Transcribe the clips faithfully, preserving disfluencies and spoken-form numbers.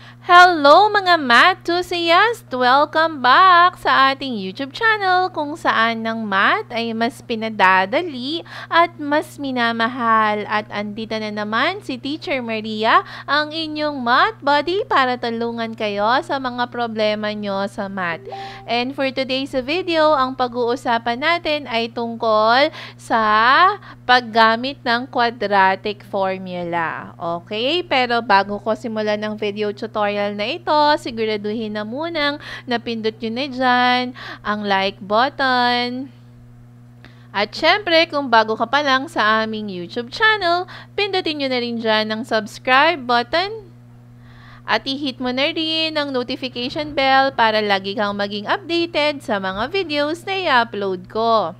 Hello mga math enthusiasts! Welcome back sa ating YouTube channel kung saan ng math ay mas pinadadali at mas minamahal. At andito na naman si Teacher Maria, ang inyong math buddy para tulungan kayo sa mga problema nyo sa math. And for today's video, ang pag-uusapan natin ay tungkol sa paggamit ng quadratic formula. Okay? Pero bago ko simulan ng video tutorial na ito, siguraduhin na munang napindot nyo na dyan ang like button. At syempre, kung bago ka pa lang sa aming YouTube channel, pindutin nyo na rin dyan ang subscribe button. At i-hit mo na rin ang notification bell para lagi kang maging updated sa mga videos na i-upload ko.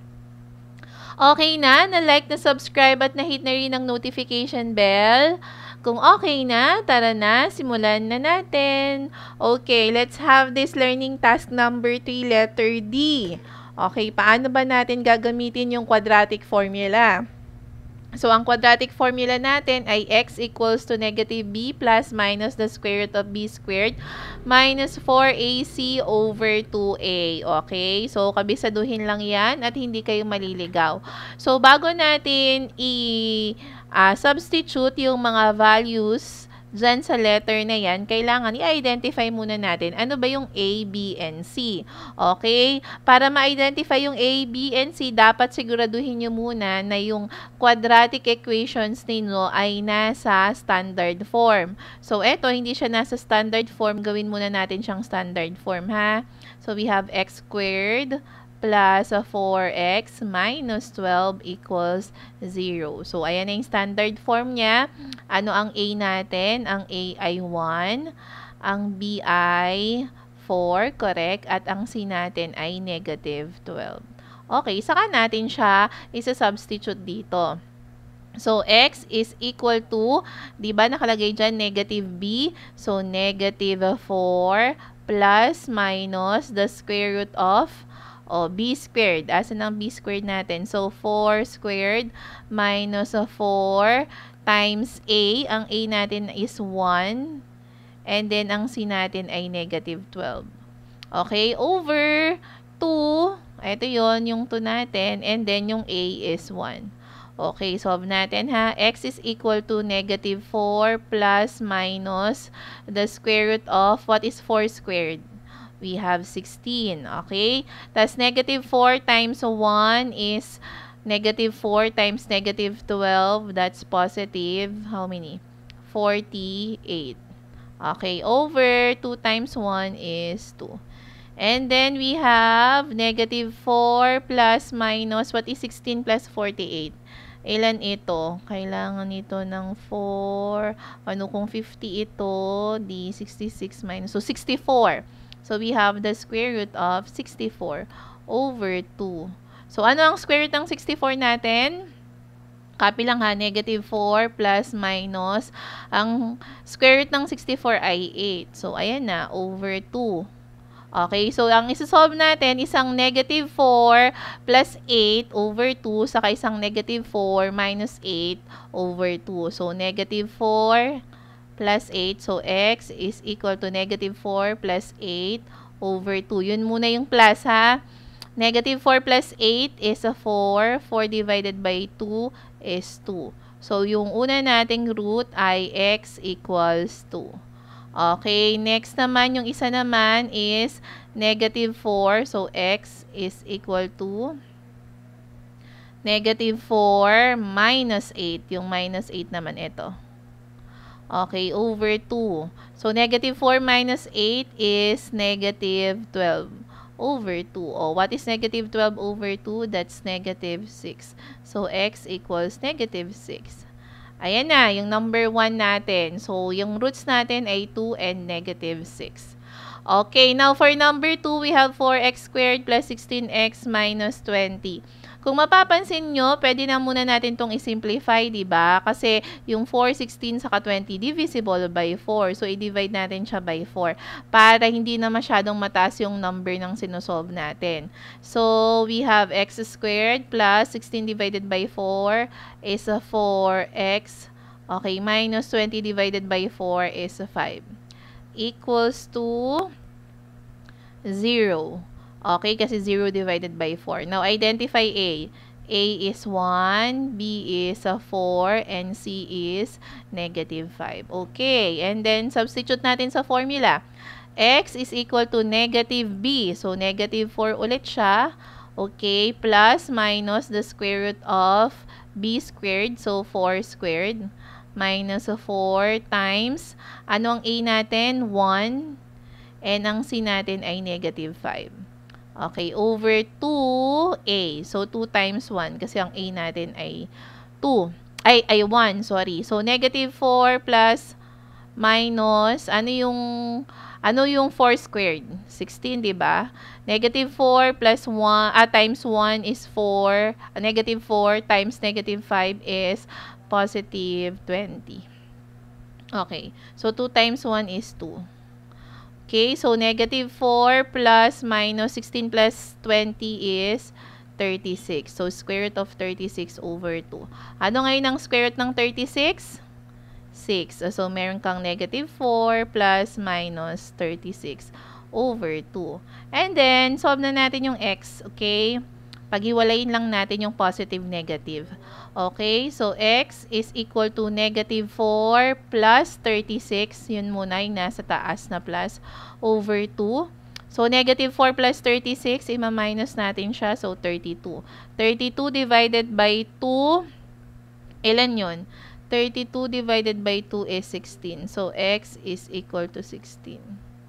Okay na? Na-like, na-subscribe at na-hit na rin ang notification bell? Kung okay na, tara na, simulan na natin. Okay, let's have this learning task number three, letter D. Okay, paano ba natin gagamitin yung quadratic formula? So, ang quadratic formula natin ay x equals to negative b plus minus the square root of b squared minus four a c over two a. Okay? So, kabisaduhin lang yan at hindi kayo maliligaw. So, bago natin i- Uh, substitute yung mga values dyan sa letter na yan, kailangan i-identify muna natin ano ba yung A, B, and C. Okay? Para ma-identify yung A, B, and C, dapat siguraduhin nyo muna na yung quadratic equations ninyo ay nasa standard form. So, eto, hindi siya nasa standard form. Gawin muna natin siyang standard form, ha? So, we have x squared plus four x minus twelve equals zero. So, ayan na yung standard form niya. Ano ang A natin? Ang A ay one. Ang B ay four, correct? At ang C natin ay negative twelve. Okay, saka natin siya isa-substitute dito. So, x is equal to, di ba nakalagay dyan, negative b. So, negative four plus minus the square root of o, b squared. Asan ang b squared natin? So, four squared minus four times a. Ang a natin is one. And then, ang c natin ay negative twelve. Okay? Over two. Ito yon yung two natin. And then, yung a is one. Okay, solve natin ha. X is equal to negative four plus minus the square root of, what is four squared? We have sixteen, okay? Tapos negative four times one is negative four times negative twelve. That's positive. How many? forty-eight. Okay, over two times one is two. And then we have negative four plus minus, what is sixteen plus forty-eight? Ilan ito? Kailangan ito ng four. Ano kung fifty ito? Di sixty-six minus. So, sixty-four. So, we have the square root of sixty-four over two. So, ano ang square root ng sixty-four natin? Copy lang ha, negative four plus minus. Ang square root ng sixty-four ay eight. So, ayan na, over two. Okay, so ang isa-solve natin, isang negative four plus eight over two, saka isang negative four minus eight over two. So, negative four plus eight. So, x is equal to negative four plus eight over two. Yun muna yung plus, ha? Negative four plus eight is a four. four divided by two is two. So, yung una nating root ay x equals two. Okay, next naman, yung isa naman is negative four. So, x is equal to negative four minus eight. Yung minus eight naman ito. Okay, over two. So, negative four minus eight is negative twelve over two. Oh, what is negative twelve over two? That's negative six. So, x equals negative six. Ayan na, yung number one natin. So, yung roots natin ay two and negative six. Okay, now for number two, we have four x squared plus sixteen x minus twenty. Kung mapapansin nyo, pwede na muna natin itong i-simplify, diba? Kasi yung four, sixteen, saka twenty, divisible by four. So, i-divide natin siya by four para hindi na masyadong mataas yung number ng sinusolve natin. So, we have x squared plus sixteen divided by four is four x. Okay, minus twenty divided by four is five. equals to zero. Okay, kasi zero divided by four. Now, identify A. A is one, B is a four, and C is negative five. Okay, and then substitute natin sa formula. X is equal to negative B. So, negative four ulit siya. Okay, plus minus the square root of B squared. So, four squared. Minus four times, ano ang A natin? one. And ang C natin ay negative five. Okay, over two A. So, two times one. Kasi ang A natin ay two. Ay, ay one, sorry. So, negative four plus minus, ano yung, ano yung four squared? sixteen, diba? Negative four plus one, ah, times one is four. Uh, negative four times negative five is positive twenty. Okay, so two times one is two. Okay, so negative four plus minus sixteen plus twenty is thirty-six. So, square root of thirty-six over two. Ano ngayon ang square root ng thirty-six? six. So, meron kang negative four plus minus thirty-six over two. And then, solve na natin yung x. Okay? Paghiwalayin lang natin yung positive, negative. Okay? So, x is equal to negative four plus thirty-six. Yun muna yung nasa taas na plus over two. So, negative four plus thirty-six, ima-minus natin siya. So, thirty-two. thirty-two divided by two, ilan yun? thirty-two divided by two is sixteen. So, x is equal to sixteen.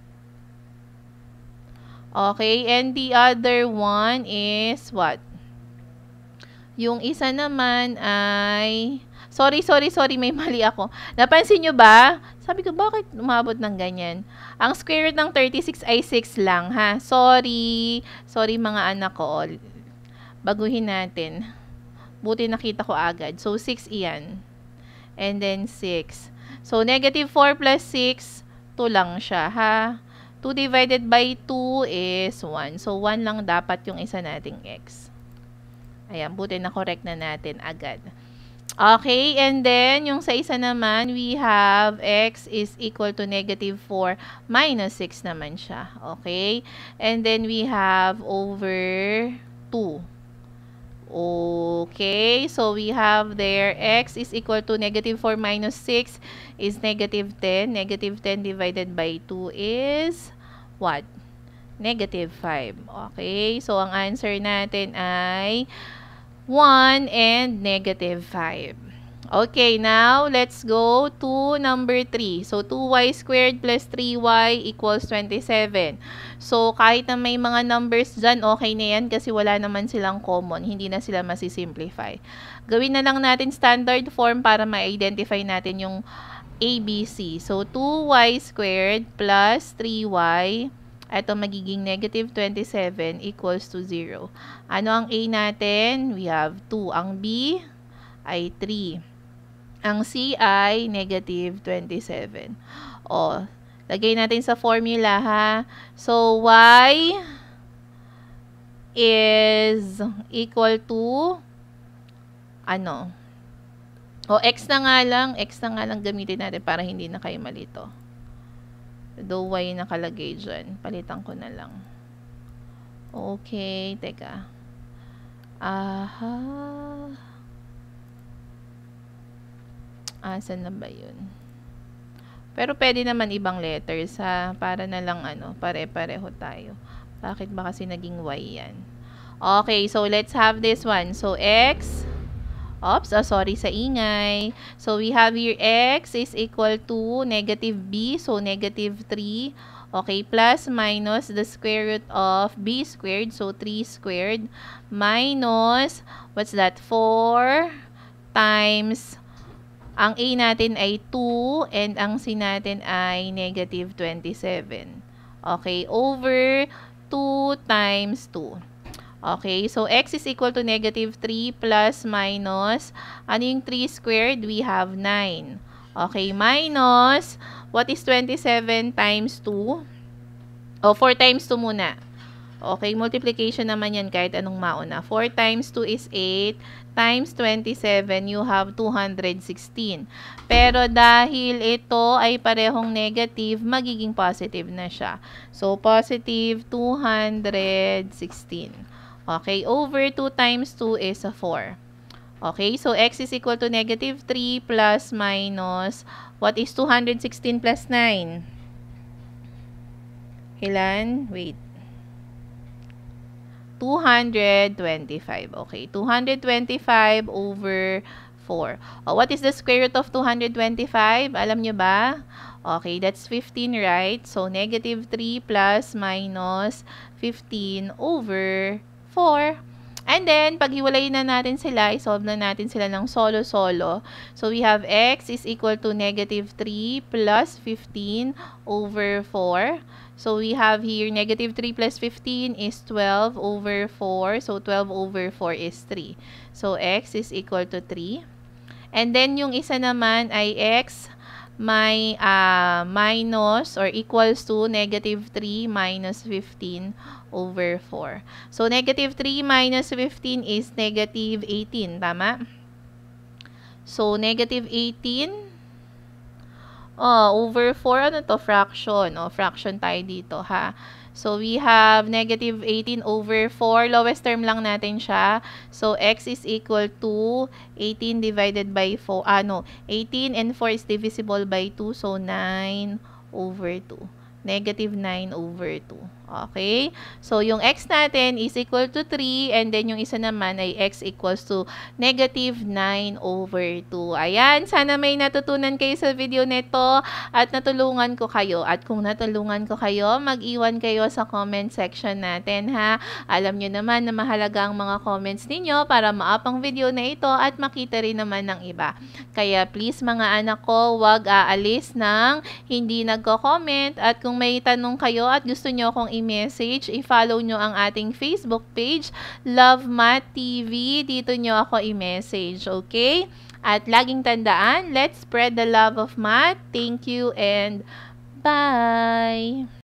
Okay, and the other one is what? Yung isa naman ay, sorry, sorry, sorry, may mali ako. Napansin nyo ba? Sabi ko, bakit umabot ng ganyan? Ang square root ng thirty-six ay six lang, ha? Sorry, sorry mga anak ko. Baguhin natin. Buti nakita ko agad. So, six iyan. And then, six. So, negative four plus six, two lang siya, ha? two divided by two is one. So, one lang dapat yung isa nating x. Ayan, buti na correct na natin agad. Okay, and then, yung sa isa naman, we have x is equal to negative four minus six naman siya. Okay, and then we have over two. Okay, so we have there x is equal to negative four minus six is negative ten. Negative ten divided by two is what? Negative five. Okay, so ang answer natin ay one and negative five. Okay, now let's go to number three. So, two y squared plus three y equals twenty-seven. So, kahit na may mga numbers dyan, okay na yan kasi wala naman silang common. Hindi na sila masisimplify. Gawin na lang natin standard form para ma-identify natin yung A, B, C. So, two y squared plus three y, ito magiging negative twenty-seven equals to zero. Ano ang A natin? We have two. Ang B ay three. Ang C ay negative twenty-seven. O, lagay natin sa formula, ha? So, y is equal to, ano? O, x na nga lang. X na nga lang gamitin natin para hindi na kayo malito. Though y nakalagay dyan. Palitan ko na lang. Okay, teka. Aha. Asan na ba yun? Pero pwede naman ibang letters, ha? Para na lang, ano, pare-pareho tayo. Bakit ba kasi naging y yan? Okay, so let's have this one. So, x, oops, oh, sorry sa ingay. So, we have here x is equal to negative b, so negative three. Okay, plus minus the square root of b squared, so three squared, minus, what's that, four times, ang A natin ay two, and ang C natin ay negative twenty-seven. Okay, over two times two. Okay, so x is equal to negative three plus minus, ano yung three squared? We have nine. Okay, minus, what is twenty-seven times two? O, four times two muna. Okay, multiplication naman yan kahit anong mauna. four times two is eight, times twenty-seven, you have two hundred sixteen. Pero dahil ito ay parehong negative, magiging positive na siya. So, positive two hundred sixteen. Okay, over two times two is four. Okay, so x is equal to negative three plus minus, what is two hundred sixteen plus nine? Ilan? Wait. two hundred twenty-five. Okay, two hundred twenty-five over four. Oh, what is the square root of two hundred twenty-five? Alam nyo ba? Okay, that's fifteen, right? So, negative three plus minus fifteen over four. And then, paghiwalayin na natin sila, isolve na natin sila ng solo-solo. So, we have x is equal to negative three plus fifteen over four. So, we have here negative three plus fifteen is twelve over four. So, twelve over four is three. So, x is equal to three. And then, yung isa naman ay x may uh, minus or equals to negative three minus fifteen over four. So, negative three minus fifteen is negative eighteen. Tama? So, negative eighteen oh, over four. Ano to? Fraction. O, oh, fraction tayo dito, ha? So, we have negative eighteen over four. Lowest term lang natin siya. So, x is equal to eighteen divided by four. Ah, no. eighteen and four is divisible by two. So, nine over two. Negative nine over two. Okay? So, yung x natin is equal to three, and then yung isa naman ay x equals to negative nine over two. Ayan, sana may natutunan kayo sa video nito at natulungan ko kayo. At kung natulungan ko kayo, mag-iwan kayo sa comment section natin, ha? Alam nyo naman na mahalaga ang mga comments ninyo para ma-up ang video na ito at makita rin naman ng iba. Kaya please mga anak ko, wag aalis ng hindi nagko-comment, at kung may tanong kayo at gusto nyo akong i-message, i-follow nyo ang ating Facebook page, Love Math T V. Dito nyo ako i-message, okay? At laging tandaan, let's spread the love of math. Thank you and bye!